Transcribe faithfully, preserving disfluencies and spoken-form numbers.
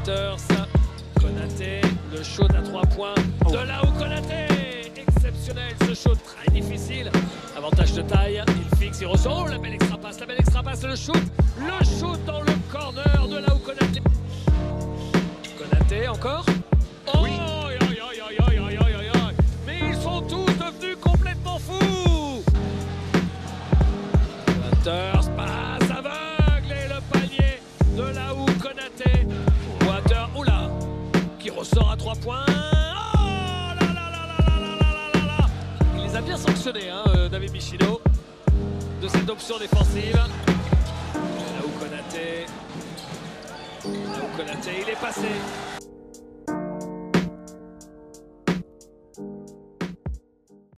Waters, Konaté, le shoot à trois points Oh. de là où Konaté, exceptionnel ce shoot, très difficile, avantage de taille, il fixe, il ressort, oh, la belle extra passe, la belle extra passe, le shoot, le shoot dans le corner de là où Konaté. Konaté encore, oh, Oui. aïe, aïe, aïe, aïe, aïe, aïe, aïe, aïe. Mais ils sont tous devenus complètement fous. Waters passe aveugle et le panier de là où Konaté. Waters, oula, qui ressort à trois points. Oh là là là là là là là là là. Il les a bien sanctionnés, hein, euh, David Michino, de cette option défensive. Là où Konaté, là où Konaté, il est passé.